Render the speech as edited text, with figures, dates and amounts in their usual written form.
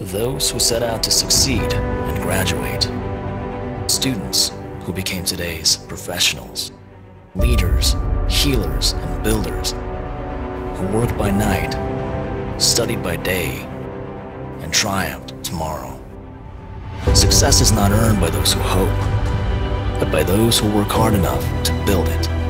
Those who set out to succeed and graduate. Students who became today's professionals. Leaders, healers, and builders who worked by night, studied by day, and triumphed tomorrow. Success is not earned by those who hope, but by those who work hard enough to build it.